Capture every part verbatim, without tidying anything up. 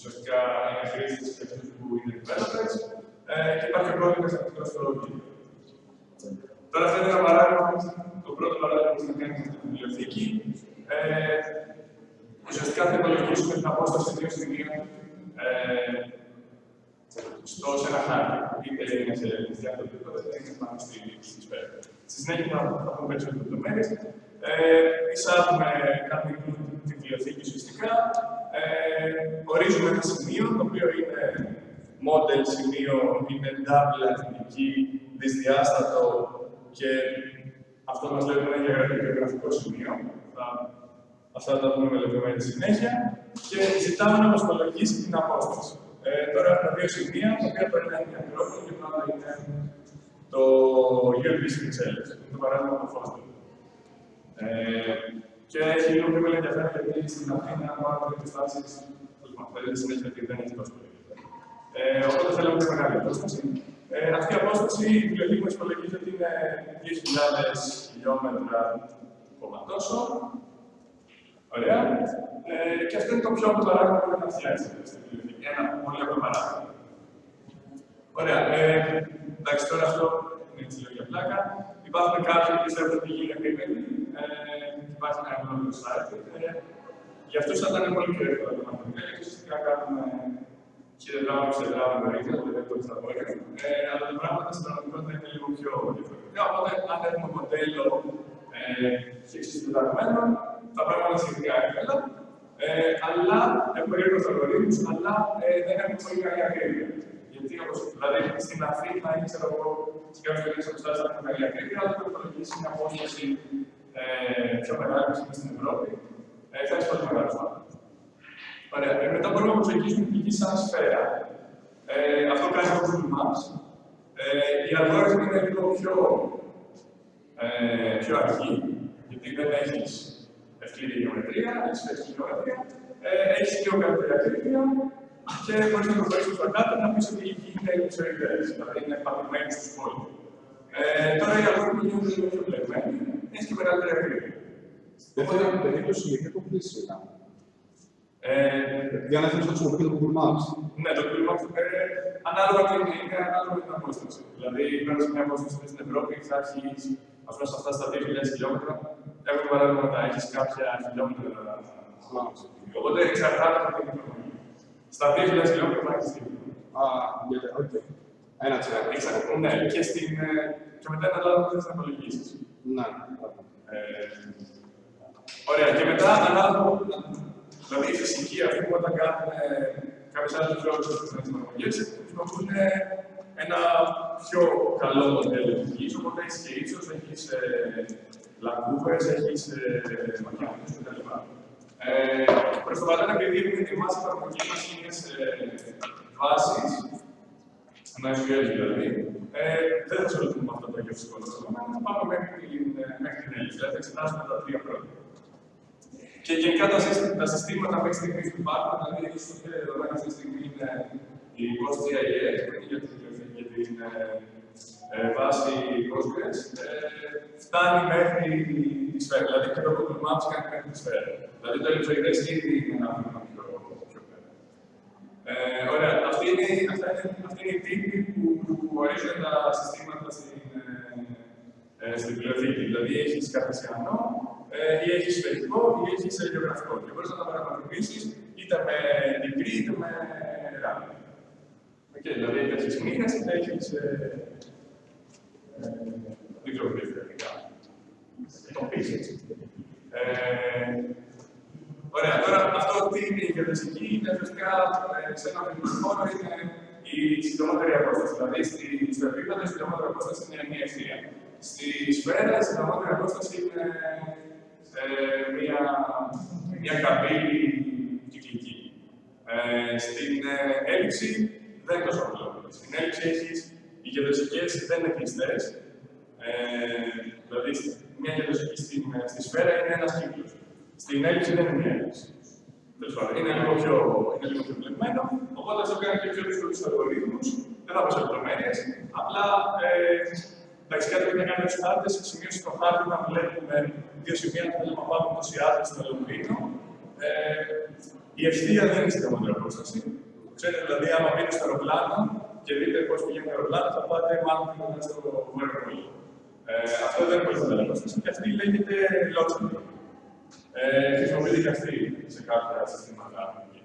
ουσιαστικά είναι χρήστες και αυτούς που είναι developers, ε, και υπάρχει ο κώδικας αυτό στο Git. Τώρα αυτό είναι ένα παράδειγμα, το πρώτο παράδειγμα που θα κάνουμε στην βιβλιοθήκη. Ε, ουσιαστικά θα υπολογίσουμε την απόσταση δύο σημείων ε, στο, σε ένα χάρτη. Είτε είναι σε διάφορα επίπεδα, είτε είναι πάνω στη, στη σφαίρα. Στη συνέχεια θα, θα πούμε περισσότερες λεπτομέρειες. Ε, εισάγουμε κάτι τη βιβλιοθήκη ουσιαστικά. Ε, ορίζουμε ένα σημείο, το οποίο είναι model σημείο, είναι double αριθμητική, δυσδιάστατο και αυτό μας λέει ότι είναι γεωγραφικό σημείο. Θα, αυτά θα τα δούμε με λεπτομέρειες στη συνέχεια. Και ζητάμε να μας υπολογίσει την απόσταση. Ε, τώρα έχουμε δύο σημεία, τα οποία το ένα είναι ανθρώπινο και το άλλο είναι το γιου ελ βι Pixels, το παράδειγμα του Foster. Ε, και έχει λίγο πιο πολύ ενδιαφέρον γιατί στην Αθήνα πάνω από τις τάσεις, θέλετε συνέχεια ότι δεν έχει τόσο πολύ. Ε, οπότε θέλουμε μια μεγάλη απόσταση. Ε, αυτή η απόσταση, η βιβλιοθήκη μας υπολογίζει ότι είναι δύο χιλιάδες χιλιόμετρα κόμμα τόσο. Ωραία. Ε, και αυτό είναι το πιο απλό παράδειγμα που πρέπει να φτιάξετε στην βιβλιοθήκη. Ένα πολύ απλό παράδειγμα. Ωραία. Ε, εντάξει, τώρα αυτό είναι έτσι λίγο για πλάκα. Υπάρχουν κάποιοι που πιστεύουν ότι γίνει επίμενη. Ε, υπάρχει ένα γνώμη site. Ε, για αυτούς θα ήταν πολύ πιο εύκολο να το μάθουμε. Ουσιαστικά κάνουμε χιλιάδες χιλιάδες μερίδια, δηλαδή το εξαγόρια. Ε, αλλά τα πράγματα στην πραγματικότητα είναι λίγο πιο διαφορετικά. Οπότε, αν έχουμε μοντέλο εξισυντεταγμένο, τα πράγματα σχετικά εύκολα. Ε, αλλά έχουμε γρήγορους αλγορίθμους, αλλά ε, δεν έχουμε πολύ καλή ακρίβεια. Γιατί, όπως, δηλαδή, στην Αθήνα ή ξέρω εγώ, σε κάποιες γεωγραφικές αποστάσεις θα έχουμε καλή ακρίβεια, αλλά θα υπολογίσει μια απόσταση ε, πιο μεγάλη που στην Ευρώπη. Ε, θα έχει πολύ μεγάλο φάρο. Ωραία. Ε, μετά μπορούμε να προσεγγίσουμε την πηγή σαν σφαίρα. Ε, αυτό κάνει το Google Maps. Ε, οι αλγόριθμοι είναι λίγο πιο, ε, πιο αργοί, γιατί δεν έχει ευκαιρία γεωμετρία, έχει ευκαιρία γεωμετρία, ε, έχει λίγο καλύτερη ακρίβεια και μπορεί να προχωρήσει προς τα κάτω να πει ότι η γη είναι ελευθερικές, δηλαδή είναι πατημένη στους πόλους. Ε, τώρα οι αλγόριθμοι γίνονται λίγο πιο μπλεγμένοι, έχει και μεγαλύτερη ακρίβεια. Δεύτερη περίπτωση για ποιο κομπλήσει ήταν. Για να θέλεις να χρησιμοποιεί το Google Maps. Ναι, το Google Maps ε, ανάλογα είναι ανάλογα με την απόσταση. Δηλαδή, πέρα σε μια απόσταση στην Ευρώπη, θα έχει αυτό αυτά στα δύο χιλιάδες χιλιόμετρα. Έχουμε παράδειγμα έχει κάποια χιλιόμετρα. Οπότε εξαρτάται από την υποδομή. Στα δύο χιλιάδες χιλιόμετρα θα έχει δύο. Α, οκ. Ένα τσιράκι. Ναι, και, στην, και μετά είναι ανάλογα με τις απολογίσεις. Ναι. Ωραία, και μετά ανάλογα. Δηλαδή, οι φυσικοί αυτοί που όταν κάνουν κάποιες άλλες λόγες στις εφαρμογές, χρησιμοποιούν ένα πιο καλό μοντέλο της γης. Οπότε έχεις και ύψος, έχεις λακκούβες, έχεις μακιανούς κτλ. Προς το παρόν, επειδή έχουμε ετοιμάσει η εφαρμογή μας είναι σε βάσεις, ένα ες κιου ελ δηλαδή, δεν θα ασχοληθούμε με αυτό το γεωφυσικό δεδομένο, θα πάμε μέχρι την έλευση. Δηλαδή, θα εξετάσουμε τα τρία πρώτα. Και γενικά τα, σύστημα, τα συστήματα μέχρι στιγμής που υπάρχουν, δηλαδή στο πιο δεδομένα αυτή τη στιγμή είναι η PostGIS, που είναι για την, για την ε, βάση Postgres, ε, φτάνει μέχρι τη σφαίρα. Δηλαδή και το Google Maps κάνει μέχρι τη σφαίρα. Δηλαδή το ελευθερικές ήδη είναι ένα βήμα πιο, πιο πέρα. Ε, ωραία, αυτή είναι, αυτά είναι, αυτή είναι η τύπη που, που ορίζουν τα συστήματα στην, ε, στην βιβλιοθήκη. Δηλαδή έχεις καρτεσιανό, ή έχει σφαιρικό ή έχει γεωγραφικό. Και μπορεί να τα πραγματοποιήσει είτε με μικρή είτε με ράμι. Okay, δηλαδή έχει μήνε είτε έχει. Δεν ξέρω τι είναι. Το πίσεις. Ωραία, τώρα αυτό τι είναι η γεωδεσική, είναι ουσιαστικά σε ένα μικρό χώρο είναι η συντομότερη απόσταση. Δηλαδή στο επίπεδο η συντομότερη απόσταση είναι μια ευθεία. Στη σφαίρα η συντομότερη απόσταση είναι Ε, μια, μια καμπύλη κυκλική. Ε, στην ε, έλλειψη δεν είναι τόσο απλό. Στην έλλειψη έχεις οι γεωδεσικές δεν είναι κλειστές. Ε, δηλαδή, μια γεωδεσική στην, στη σφαίρα είναι ένας κύκλος. Στην έλλειψη δεν είναι μια έλλειψη. Είναι λίγο πιο, είναι λίγο πιο πλεγμένο, οπότε αυτό κάνει και πιο δύσκολους αλγορίθμους. Δεν θα πω σε λεπτομέρειες. Απλά ε, εντάξει, κάτι που είναι κάνει στους χάρτες, σημείωση στο χάρτη να βλέπουμε δύο σημεία που θέλουμε να πάμε τόσοι άδειες στο Λονδίνο. Ε, Η ευθεία δεν είναι στην καμότερη απόσταση. Ξέρετε, δηλαδή, άμα μπείτε στο αεροπλάνο και δείτε πώς πηγαίνει το αεροπλάνο, θα πάτε μάλλον κοντά στο βόρειο πόλο. Ε, αυτό δεν είναι πολύ μεγάλη απόσταση και αυτή λέγεται logic. Ε, χρησιμοποιείται και αυτή σε κάποια συστήματα.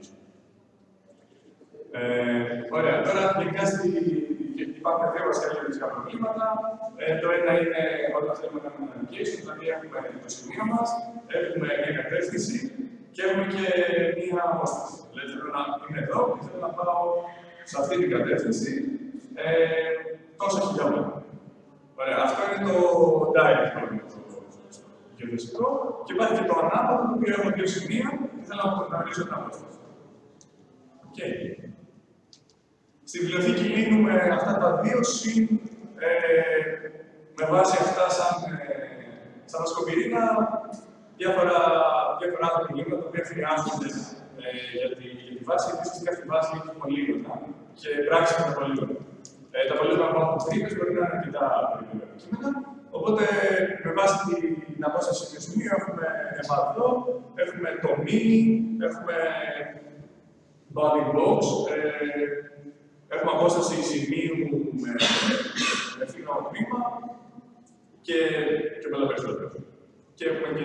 Ε, ωραία, τώρα γενικά υπάρχουν δύο βασικά γεωλογικά προβλήματα. Ε, το ένα είναι όταν θέλουμε να κάνουμε navigation, δηλαδή έχουμε το σημείο μας, έχουμε μια κατεύθυνση και έχουμε και μια απόσταση. Δηλαδή θέλω να είμαι εδώ και θέλω να πάω σε αυτή την κατεύθυνση ε, τόσα χιλιόμετρα. Ωραία, αυτό είναι το direct πρόβλημα, το γεωδεσικό. Και υπάρχει και το ανάποδο, το οποίο έχω δύο σημεία και θέλω να γνωρίζω την απόσταση. Okay. Στη βιβλιοθήκη λύνουμε αυτά τα δύο συν ε, με βάση αυτά σαν, ε, σαν ασκοπυρήνα διάφορα, διάφορα άλλα προβλήματα τα οποία χρειάζονται ε, για, τη, για τη βάση, γιατί ουσιαστικά αυτή η βάση έχει πολύγωνα και πράξη με τα πολύγωνα. Ε, τα πολύγωνα από τις τρύπες μπορεί να είναι αρκετά περίπλοκα κείμενα. Οπότε, με βάση την απόσταση του σημείου, έχουμε επαδό, έχουμε τομή, έχουμε bounding box, ε, έχουμε απόσταση σημείου με ευθύνο τμήμα και, και πολλά περισσότερα. Και έχουμε και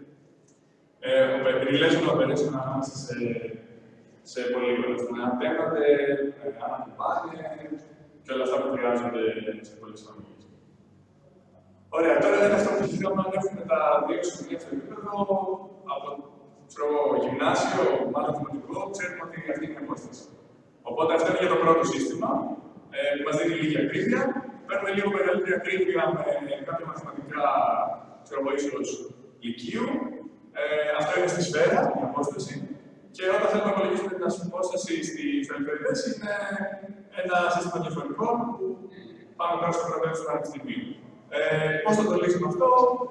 ε, relation operation ανάμεσα σε, σε πολύγωνα. Να αντέματε, αν αντιπάνε και όλα αυτά που χρειάζονται σε πολλές φαμίλες. Ωραία, τώρα είναι αυτό που θέλουμε να έχουμε τα δύο σημεία στο επίπεδο από το γυμνάσιο, μάλλον δημοτικό, ξέρουμε ότι αυτή είναι η απόσταση. Οπότε αυτό είναι για το πρώτο σύστημα, ε, που μας δίνει λίγη ακρίβεια. Παίρνουμε λίγο μεγαλύτερη ακρίβεια με κάποια μαθηματικά, ξέρω εγώ, ίσως λυκείου. Ε, αυτό είναι στη σφαίρα, η απόσταση. Και όταν θέλουμε να υπολογίσουμε την απόσταση στις ελευθερίδες, είναι ένα σύστημα διαφορετικό που πάμε τώρα στο πρώτο του πανεπιστημίου. Ε, πώς θα το λύσουμε αυτό?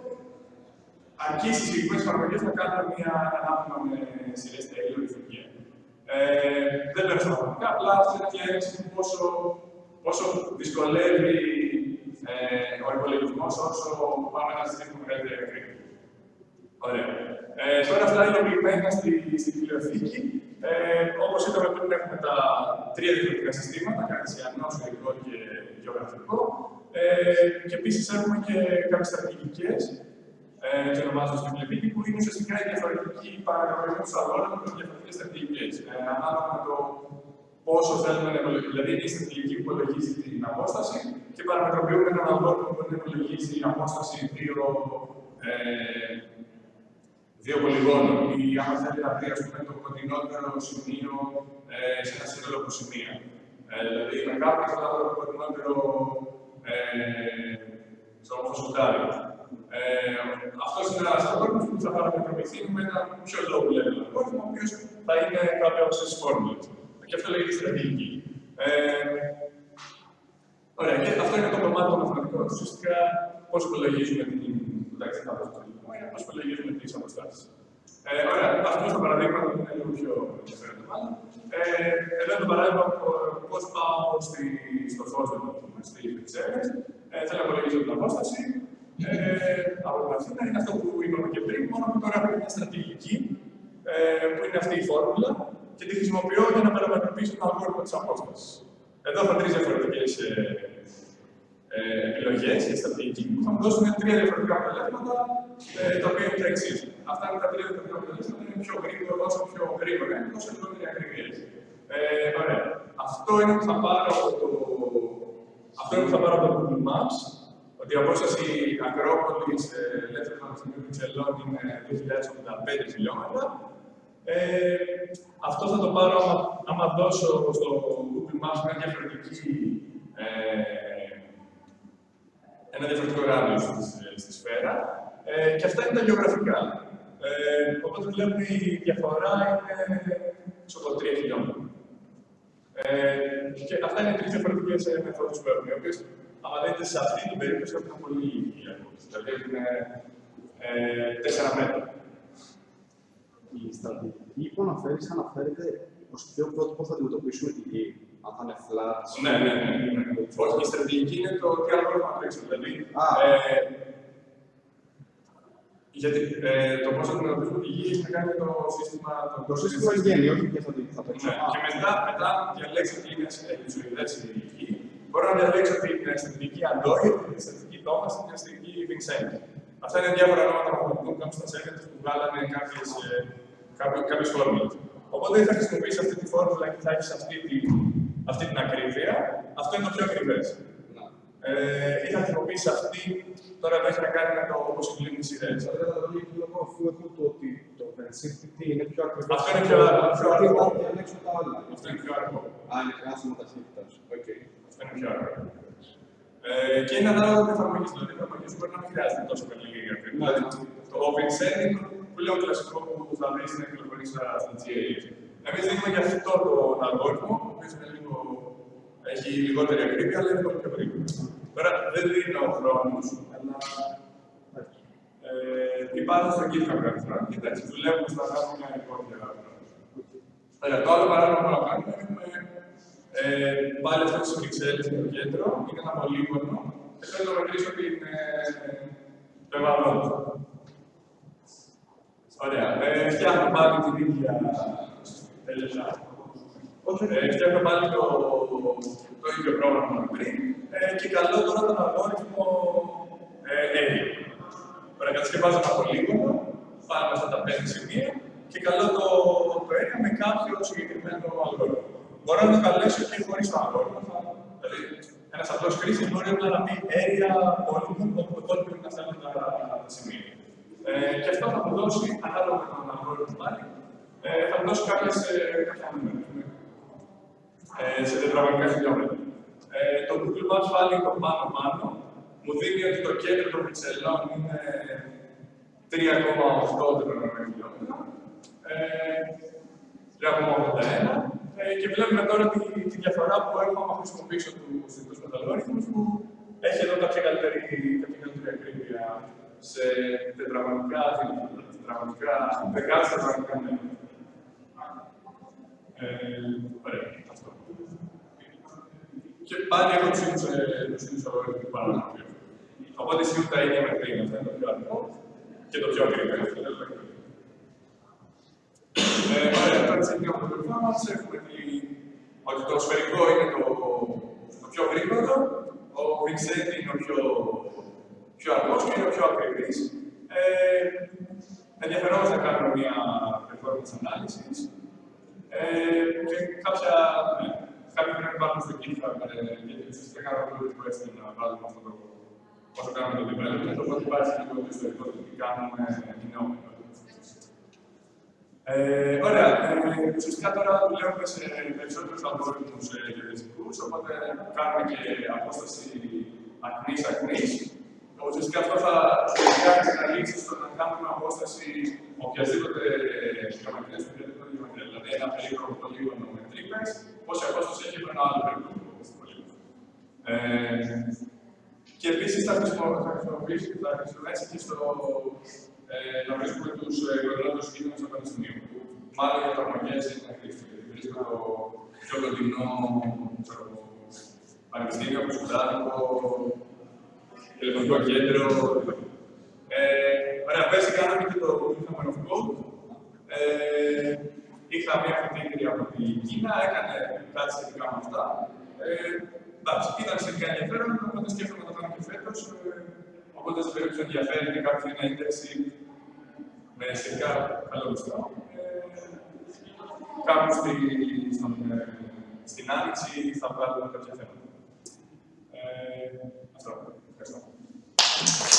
Αρκεί στις συγκεκριμένες εφαρμογές να κάνουμε μια ανάπτυμα με σειρές τέλειο λειτουργία. Ε, δεν παίρνω στα μαθηματικά, απλά αυτό είναι μια έννοια του πόσο, πόσο δυσκολεύει ε, ο υπολογισμός όσο πάμε να συζητήσουμε μεγαλύτερη ακρίβεια. Ωραία. Ε, τώρα αυτά υλοποιημένα στη, στη βιβλιοθήκη. Ε, όπως είδαμε πριν, έχουμε τα τρία διαφορετικά συστήματα, καρτεσιανό, σφαιρικό και γεωγραφικό. Ε, και επίσης έχουμε και κάποιες στρατηγικές, ε, και ονομάζονται στη βιβλιοθήκη, που είναι ουσιαστικά η διαφορετική παραγωγή του αλγόριθμου με διαφορετικές στρατηγικές. Ε, ανάλογα με το πόσο θέλουμε να υπολογίσουμε. Δηλαδή, είναι η στρατηγική που υπολογίζει την απόσταση και παραμετροποιούμε έναν αλγόριθμο που μπορεί να υπολογίζει την απόσταση δύο, ε, δύο πολυγώνων. Ή άμα θέλει να βρει, ας πούμε, το κοντινότερο σημείο ε, σε ένα σύνολο από σημεία. Ε, δηλαδή, με κάποιο θα βρει το κοντινότερο ε, στο φωσφοτάρι. Ε, αυτός είναι ένας αλγόριθμος που θα παραμετροποιηθεί με ένα πιο low level αλγόριθμο, ο οποίος θα είναι κάποια από τις φόρμουλες. Και αυτό λέγεται στρατηγική. Ε, ωραία, και αυτό είναι το κομμάτι των μαθηματικών. Ουσιαστικά, πώς υπολογίζουμε την τάξη κάτω στο τελικό, πώς υπολογίζουμε τις αποστάσεις. Ε, ωραία, ας πούμε στα παραδείγματα που είναι λίγο πιο ενδιαφέροντα μάλλον. Ε, εδώ είναι το παράδειγμα πώς πάω στη, στο Φόζελο, στις Βρυξέλλες. Ε, θέλω να υπολογίσω την απόσταση. Ε, από την Αθήνα είναι αυτό που είπαμε και πριν, μόνο που τώρα έχουμε μια στρατηγική, ε, που είναι αυτή η φόρμουλα, και τη χρησιμοποιώ για να παραμετροποιήσω τον αλγόριθμο της απόστασης. Εδώ έχω τρεις διαφορετικές ε, ε, επιλογές για στρατηγική που θα μου δώσουν τρία διαφορετικά αποτελέσματα, ε, τα οποία είναι τα εξής. Αυτά είναι τα τρία διαφορετικά αποτελέσματα, είναι πιο γρήγορο, όσο πιο γρήγορα είναι, όσο λιγότερη ακριβίες. Ε, ωραία. Αυτό είναι που θα πάρω από το, αυτό είναι που θα πάρω από το Google Maps, ότι η απόσταση Ακρόπολης ελεύθερου πανεπιστημίου Βρυξελών είναι δύο χιλιάδες ογδόντα πέντε χιλιόμετρα. Ε, αυτό θα το πάρω άμα, άμα δώσω στο Google Maps μια διαφορετική, ε, ένα διαφορετικό ράδιο στη, στη σφαίρα. Ε, και αυτά είναι τα γεωγραφικά. Ε, οπότε βλέπουμε η διαφορά είναι στο τρία χιλιόμετρα. Ε, και αυτά είναι τρεις διαφορετικές μεθόδους που έχουμε, οι οποίες, άμα δείτε σε αυτή την περίπτωση, έχουν πολύ λίγη απόσταση. Δηλαδή έχουν ε, τέσσερα μέτρα. Η στρατηγική που αναφέρεις αναφέρεται ως ποιο πρότυπο θα αντιμετωπίσουμε τη γη. Αν θα είναι flat. Ναι, ναι, ναι. Όχι, η στρατηγική είναι το τι αλγόριθμο θα τρέξουμε. Δηλαδή, ε, Γιατί ε, το πώς αντιμετωπίζουμε τη γη έχει να κάνει με το σύστημα. Το, το σύστημα εν γέννη, όχι και θα το ναι. Και μετά, μετά διαλέξει ότι είναι ελιτσοειδές η γη. Μπορώ να διαλέξω την αισθητική Android, την αισθητική Thomas και την αισθητική Vincent. Αυτά είναι διάφορα ονόματα μαθηματικών που στα σέλια που βγάλανε κάποιες φόρμουλες. Οπότε θα χρησιμοποιήσει αυτή τη φόρμουλα και θα έχει αυτή, αυτή την ακρίβεια. Αυτό είναι το πιο ακριβές. Ε, ή θα χρησιμοποιήσει αυτή, τώρα δεν έχει να κάνει με το πώς συγκλίνουν οι σειρές. Αλλά θα δει και λόγω αφού έχουμε το ότι το Vensity είναι πιο ακριβές. Αυτό είναι πιο αργό. Αυτό είναι πιο αργό. Α, είναι κράσιμο ταχύτητας. Αυτό είναι πιο αργό. Ε, και είναι ανάλογα με εφαρμογή. Δηλαδή, η εφαρμογή σου μπορεί να μην χρειάζεται τόσο καλή ακρίβεια. Το Vincent είναι πλέον κλασικό που θα βρει στην κυκλοφορία στα τζι έι. Εμείς δίνουμε για αυτό τον αλγόριθμο, ο οποίος είναι λίγο. Έχει λιγότερη ακρίβεια, αλλά είναι πολύ πιο γρήγορο. Τώρα δεν δίνω χρόνους, αλλά ε, υπάρχουν στο GitHub κάποια χρόνια και εντάξει, δουλεύουμε στα γράφουμε κόρια χρόνους. Τώρα, το άλλο παράδειγμα που να κάνουμε έχουμε ε, πάλι αυτό στις Βρυξέλλες στο κέντρο, είναι ένα πολύγωνο και θέλω να μετρήσω την το ευαλότητα. Ωραία. Ε, φτιάχνω πάλι την ίδια τελετά. Ε, φτιάχνω πάλι το, το ίδιο πρόγραμμα πριν ε, και καλώ τώρα τον αλγόριθμο ε, area. Ωραία, κατασκευάζω ένα πολύγωνο, πάνω αυτά τα πέντε σημεία και καλώ το, το area με κάποιο συγκεκριμένο αλγόριθμο. Μπορώ να το καλέσω και χωρίς το αλγόριθμο. Δηλαδή, ένας απλός χρήστης μπορεί απλά να πει area πολύγωνο, οπότε πρέπει να στέλνω τα, τα σημεία. Ε, και αυτό θα μου δώσει, ανάλογα με τον αλγόριθμο πάλι, ε, θα μου δώσει κάποιες κάποια νούμερα. Ε, σε τετραγωνικά χιλιόμετρα. Ε, το Google Maps πάλι το πάνω-πάνω μου δίνει ότι το κέντρο των Βρυξελών είναι τρία κόμμα οκτώ τετραγωνικά χιλιόμετρα, ε, τρία κόμμα ογδόντα ένα ε, και βλέπουμε τώρα τη, τη διαφορά που έχω άμα χρησιμοποιήσω τους ειδικούς μεταλγόριθμους που έχει εδώ κάποια καλύτερη, κάποια καλύτερη ακρίβεια σε τετραγωνικά, τετραγωνικά, δεκάδες τετραγωνικά μέτρα. Ε, ωραία, αυτό. Και πάλι έχω τους ίδιους αλγόριθμους που πάνω. Οπότε σίγουρα τα ίδια μέτρα είναι αυτό, το πιο αργό και το πιο ακριβό. Ωραία, τώρα τις ίδιες μοντελικά μας έχουμε ότι το σφαιρικό είναι το, το πιο γρήγορο, ο Vincent είναι ο πιο, πιο αργός και είναι ο πιο ακριβής. Ε, ενδιαφερόμαστε να κάνουμε μια performance analysis ε, και κάποια, ναι, κάποιοι πρέπει να υπάρχουν στο GitHub, γιατί ουσιαστικά κάνουμε πολύ request να βάλουμε αυτό το όσο κάνουμε το development, οπότε υπάρχει λίγο το ιστορικό του τι κάνουμε κοινόμενο. Ε, ωραία. Ε, ουσιαστικά τώρα δουλεύουμε σε περισσότερους αλγόριθμους γεωδετικούς, οπότε κάνουμε και απόσταση ακνής-ακνής. Ουσιαστικά αυτό θα κάνει να λύσει στο να κάνουμε απόσταση οποιασδήποτε γεωμετρία, οποιαδήποτε γεωμετρία. Δηλαδή, ένα περίπλοκο πολύγωνο με τρύπες, πόση απόσταση έχει από ένα άλλο περίπλοκο πολύγωνο. Ε, και επίσης θα χρησιμοποιήσει και θα χρησιμοποιήσει και στο ε, να βρίσκουμε τους κοντινότερους κίνδυνους στο πανεπιστήμιο. Μάλλον για εφαρμογές είναι χρήσιμο. Βρίσκω το πιο κοντινό πανεπιστήμιο, από Σουδάνικο, τηλεφωνικό κέντρο. Ε, ωραία, πέρσι κάναμε και το Ινστιτούτο of Code. Ε, είχα μια φοιτήτρια από την Κίνα, έκανε κάτι σχετικά με αυτά. Ε, εντάξει, ήταν σχετικά ενδιαφέρον, οπότε σκέφτομαι να το κάνω και φέτος. Ε, οπότε στην περίπτωση που ενδιαφέρει και κάποιο ένα ίντεξη με σχετικά καλό μισθό. Ε, κάπου στη, στον, ε, στην Άνοιξη θα βγάλουμε κάποια θέματα. Ε, αυτό. Ευχαριστώ.